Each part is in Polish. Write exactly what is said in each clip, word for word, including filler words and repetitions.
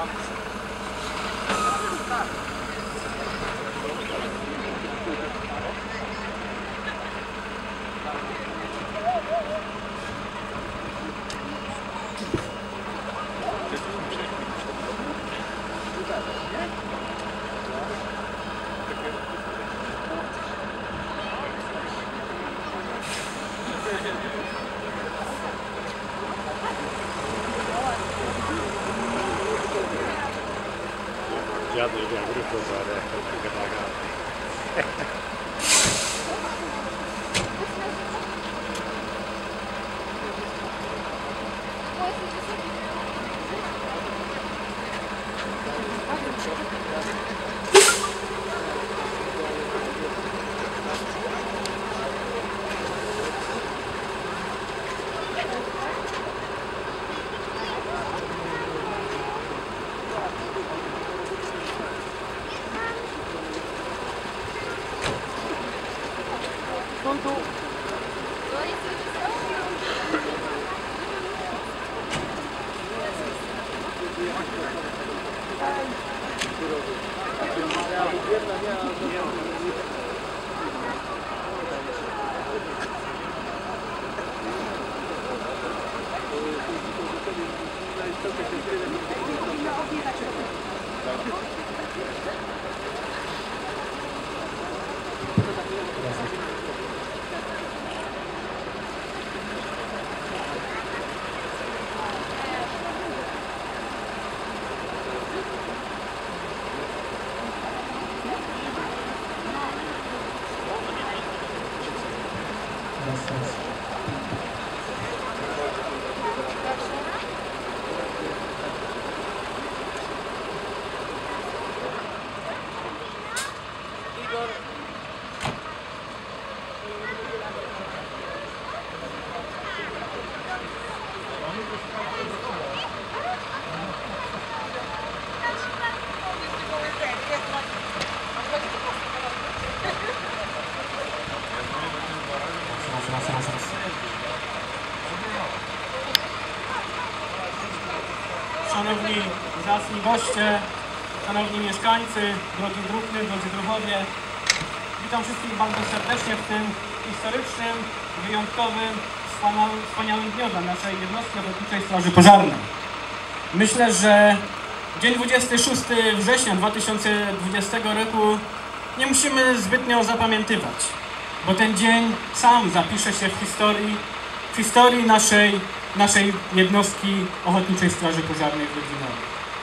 Dziadek jak ryko zarę, to wygląda. Szanowni zacni goście, szanowni mieszkańcy, drogi druhny, drodzy druhowie, witam wszystkich bardzo serdecznie w tym historycznym, wyjątkowym, wspaniałym dniu dla naszej jednostki Ochotniczej Straży Pożarnej. Myślę, że dzień dwudziestego szóstego września dwa tysiące dwudziestego roku nie musimy zbytnio zapamiętywać, bo ten dzień sam zapisze się w historii, w historii naszej, naszej jednostki Ochotniczej Straży Pożarnej w Ludwinowie.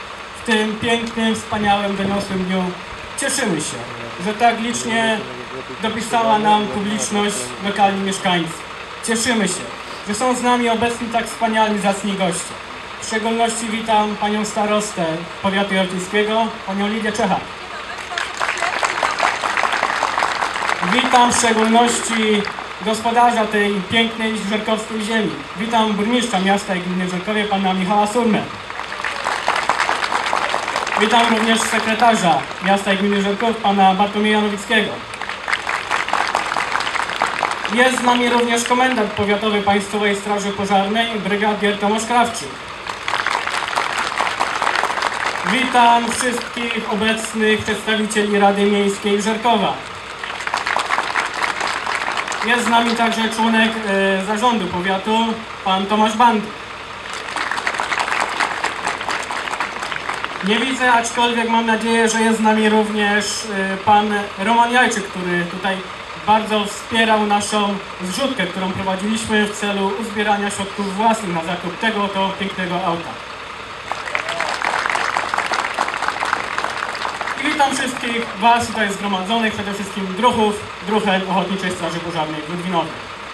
W tym pięknym, wspaniałym, doniosłym dniu cieszymy się, że tak licznie dopisała nam publiczność, lokalni mieszkańcy. Cieszymy się, że są z nami obecni tak wspaniali, zacni goście. W szczególności witam panią starostę powiatu jarczyńskiego, panią Lidię Czecha. Witam w szczególności gospodarza tej pięknej żerkowskiej ziemi. Witam burmistrza miasta i gminy Żerkowie, pana Michała Surmę. Witam również sekretarza miasta i gminy Żerków, pana Bartłomieja Nowickiego. Jest z nami również komendant powiatowy Państwowej Straży Pożarnej, brygadier Tomasz Krawczyk. Witam wszystkich obecnych przedstawicieli Rady Miejskiej Żerkowa. Jest z nami także członek e, zarządu powiatu, pan Tomasz Bandy. Nie widzę, aczkolwiek mam nadzieję, że jest z nami również e, pan Roman Jajczyk, który tutaj bardzo wspierał naszą zrzutkę, którą prowadziliśmy w celu uzbierania środków własnych na zakup tego oto pięknego auta. I witam wszystkich was tutaj zgromadzonych, przede wszystkim druhów, druhen Ochotniczej Straży Pożarnej w Ludwinowie.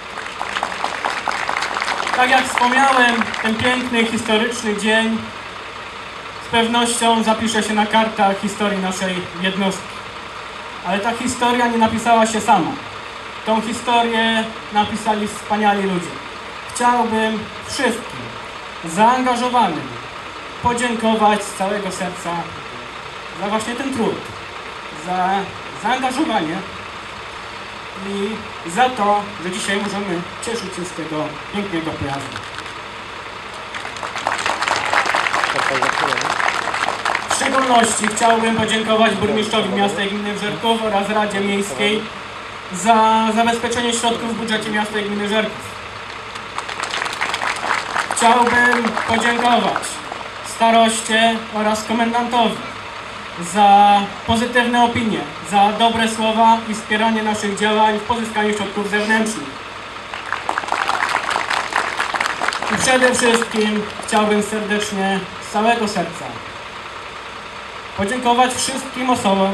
Tak jak wspomniałem, ten piękny, historyczny dzień z pewnością zapisze się na kartach historii naszej jednostki. Ale ta historia nie napisała się sama. Tą historię napisali wspaniali ludzie. Chciałbym wszystkim zaangażowanym podziękować z całego serca za właśnie ten trud, za zaangażowanie i za to, że dzisiaj możemy cieszyć się z tego pięknego pojazdu. szczególności chciałbym podziękować burmistrzowi miasta i gminy Żerków oraz Radzie Miejskiej za zabezpieczenie środków w budżecie miasta i gminy Żerków. Chciałbym podziękować staroście oraz komendantowi za pozytywne opinie, za dobre słowa i wspieranie naszych działań w pozyskaniu środków zewnętrznych. I przede wszystkim chciałbym serdecznie, z całego serca podziękować wszystkim osobom,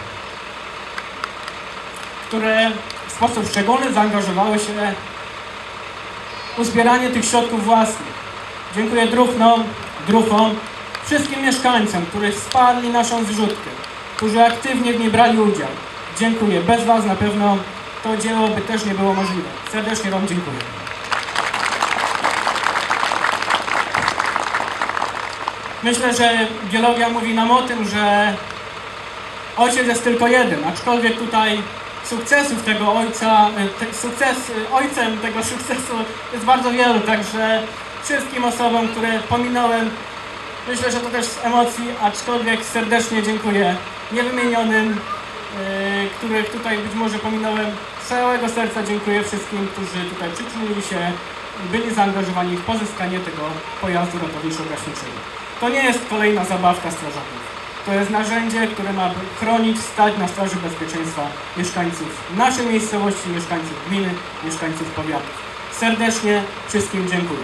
które w sposób szczególny zaangażowały się w uzbieranie tych środków własnych. Dziękuję druhnom, druhom, wszystkim mieszkańcom, którzy wsparli naszą zrzutkę, którzy aktywnie w niej brali udział. Dziękuję. Bez Was na pewno to dzieło by też nie było możliwe. Serdecznie Wam dziękuję. Myślę, że biologia mówi nam o tym, że ojciec jest tylko jeden, aczkolwiek tutaj sukcesów tego ojca, te, sukces, ojcem tego sukcesu jest bardzo wielu, także wszystkim osobom, które pominąłem, myślę, że to też z emocji, aczkolwiek serdecznie dziękuję niewymienionym, yy, których tutaj być może pominąłem. Z całego serca dziękuję wszystkim, którzy tutaj przyczynili się i byli zaangażowani w pozyskanie tego pojazdu ratowniczo-gaśniczego. To nie jest kolejna zabawka strażaków. To jest narzędzie, które ma chronić, stać na straży bezpieczeństwa mieszkańców naszej miejscowości, mieszkańców gminy, mieszkańców powiatów. Serdecznie wszystkim dziękuję.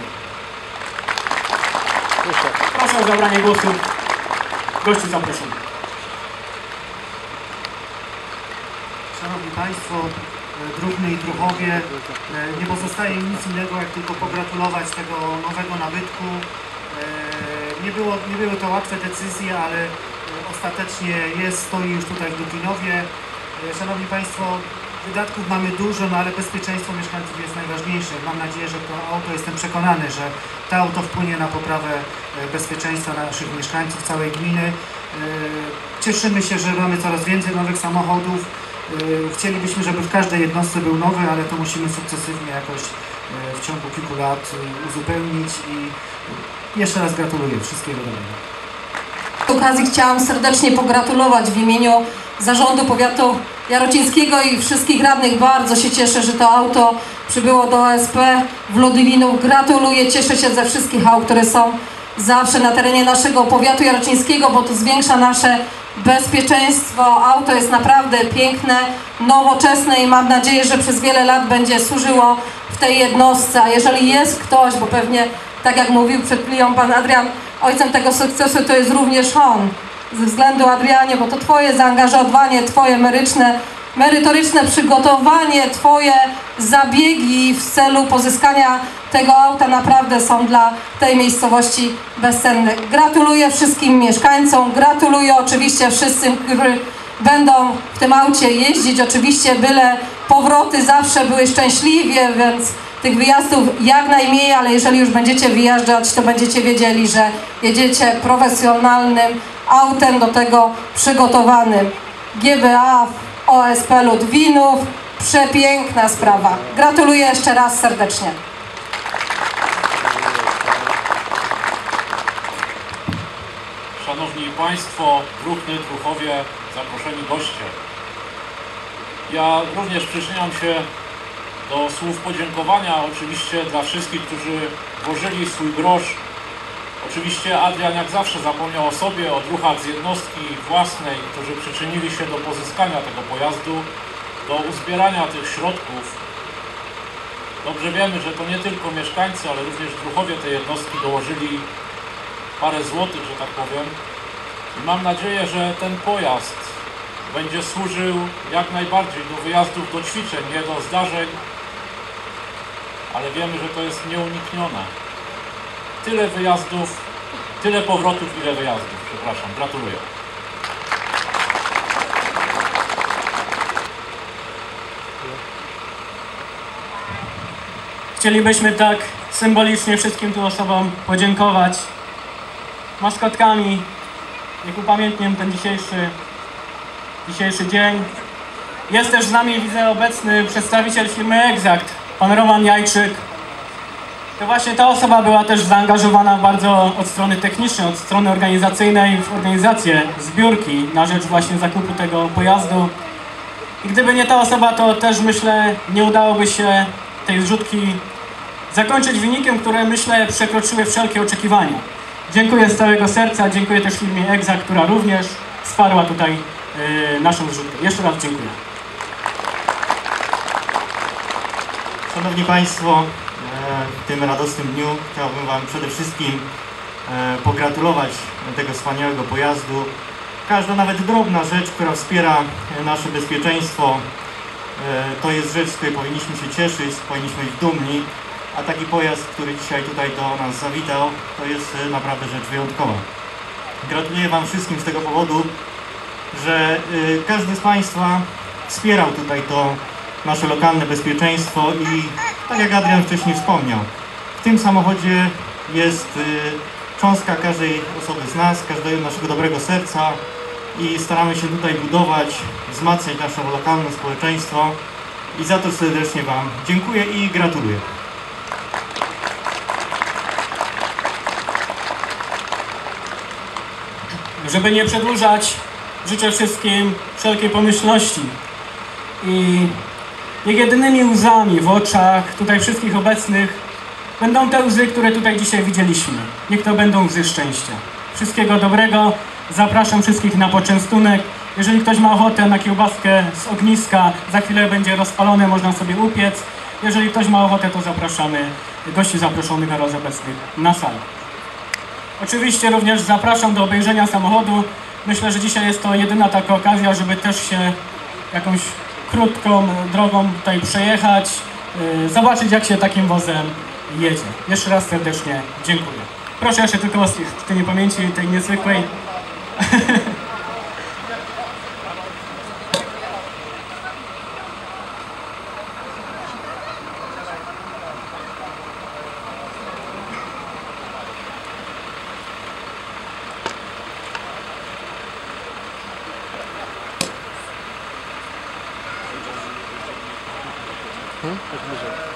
Proszę o zabranie głosu. Gości zapraszam. Szanowni Państwo, druhny i druhowie, nie pozostaje nic innego, jak tylko pogratulować tego nowego nabytku. Nie, było, nie były to łatwe decyzje, ale ostatecznie jest, stoi już tutaj w Lublinowie. Szanowni Państwo, wydatków mamy dużo, no ale bezpieczeństwo mieszkańców jest najważniejsze. Mam nadzieję, że to auto, jestem przekonany, że to auto wpłynie na poprawę bezpieczeństwa naszych mieszkańców, całej gminy. Cieszymy się, że mamy coraz więcej nowych samochodów. Chcielibyśmy, żeby w każdej jednostce był nowy, ale to musimy sukcesywnie jakoś w ciągu kilku lat uzupełnić i jeszcze raz gratuluję. Wszystkiego dobrego. Z okazji chciałam serdecznie pogratulować w imieniu Zarządu Powiatu Jarocińskiego i wszystkich radnych. Bardzo się cieszę, że to auto przybyło do O S P w Ludwinów. Gratuluję, cieszę się ze wszystkich aut, które są zawsze na terenie naszego powiatu jarocińskiego, bo to zwiększa nasze bezpieczeństwo. Auto jest naprawdę piękne, nowoczesne i mam nadzieję, że przez wiele lat będzie służyło w tej jednostce. A jeżeli jest ktoś, bo pewnie tak jak mówił przed chwilą pan Adrian, ojcem tego sukcesu to jest również on. Ze względu, Adrianie, bo to Twoje zaangażowanie, Twoje merytoryczne, merytoryczne przygotowanie, Twoje zabiegi w celu pozyskania tego auta naprawdę są dla tej miejscowości bezcenne. Gratuluję wszystkim mieszkańcom, gratuluję oczywiście wszystkim, którzy będą w tym aucie jeździć. Oczywiście byle powroty zawsze były szczęśliwie, więc tych wyjazdów jak najmniej, ale jeżeli już będziecie wyjeżdżać, to będziecie wiedzieli, że jedziecie profesjonalnym autem, do tego przygotowanym. G B A O S P Ludwinów, przepiękna sprawa. Gratuluję jeszcze raz serdecznie. Szanowni Państwo, druhny, druhowie, zaproszeni goście. Ja również przyczyniam się do słów podziękowania oczywiście dla wszystkich, którzy włożyli swój grosz. Oczywiście Adrian jak zawsze zapomniał o sobie, o druhach z jednostki własnej, którzy przyczynili się do pozyskania tego pojazdu, do uzbierania tych środków. Dobrze wiemy, że to nie tylko mieszkańcy, ale również druhowie tej jednostki dołożyli parę złotych, że tak powiem. I mam nadzieję, że ten pojazd będzie służył jak najbardziej do wyjazdów, do ćwiczeń, nie do zdarzeń, ale wiemy, że to jest nieuniknione. Tyle wyjazdów, tyle powrotów, ile wyjazdów. Przepraszam, gratuluję. Chcielibyśmy tak symbolicznie wszystkim tu osobom podziękować maskotkami, jak upamiętniam ten dzisiejszy, dzisiejszy dzień. Jest też z nami, widzę, obecny przedstawiciel firmy Exact, pan Roman Jajczyk. to właśnie ta osoba była też zaangażowana bardzo od strony technicznej, od strony organizacyjnej w organizację zbiórki na rzecz właśnie zakupu tego pojazdu. I gdyby nie ta osoba, to też myślę, nie udałoby się tej zrzutki zakończyć wynikiem, które myślę przekroczyły wszelkie oczekiwania. Dziękuję z całego serca, dziękuję też firmie Egza, która również wsparła tutaj yy, naszą zrzutkę. Jeszcze raz dziękuję. Szanowni Państwo, w tym radosnym dniu chciałbym Wam przede wszystkim pogratulować tego wspaniałego pojazdu. Każda nawet drobna rzecz, która wspiera nasze bezpieczeństwo, to jest rzecz, z której powinniśmy się cieszyć, powinniśmy być dumni, a taki pojazd, który dzisiaj tutaj do nas zawitał, to jest naprawdę rzecz wyjątkowa. Gratuluję Wam wszystkim z tego powodu, że każdy z Państwa wspierał tutaj to nasze lokalne bezpieczeństwo i tak jak Adrian wcześniej wspomniał, w tym samochodzie jest cząstka każdej osoby z nas, każdego naszego dobrego serca i staramy się tutaj budować, wzmacniać nasze lokalne społeczeństwo i za to serdecznie Wam dziękuję i gratuluję. Żeby nie przedłużać, życzę wszystkim wszelkiej pomyślności i niech jedynymi łzami w oczach tutaj wszystkich obecnych będą te łzy, które tutaj dzisiaj widzieliśmy. Niech to będą łzy szczęścia. Wszystkiego dobrego. Zapraszam wszystkich na poczęstunek. Jeżeli ktoś ma ochotę na kiełbaskę z ogniska, za chwilę będzie rozpalone, można sobie upiec. Jeżeli ktoś ma ochotę, to zapraszamy gości zaproszonych oraz obecnych na salę. Oczywiście również zapraszam do obejrzenia samochodu. Myślę, że dzisiaj jest to jedyna taka okazja, żeby też się jakąś krótką drogą tutaj przejechać, yy, zobaczyć, jak się takim wozem jedzie. Jeszcze raz serdecznie dziękuję. Proszę jeszcze tylko o chwilę pamięci tej niezwykłej. Hmm? Tak,